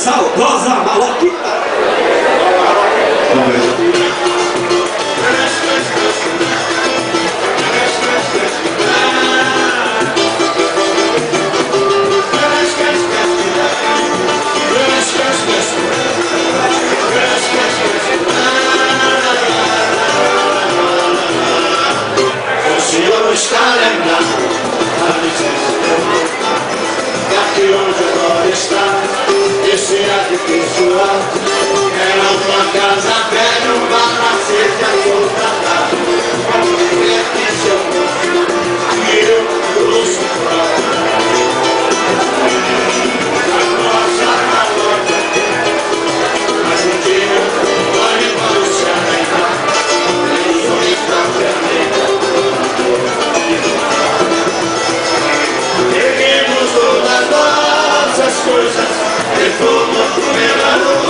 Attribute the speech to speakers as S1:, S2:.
S1: saudosa maloquita. O senhor está lembrado da licença que aqui onde agora está esse edifício alto era uma casa velha, um bar na cerca contratada. Aqui seu povo, aqui eu luxo próprio. A nossa calota, mas um dia olhe para o céu e o sol está vermelho. Erguemos todas nossas coisas, de fogo pela luz.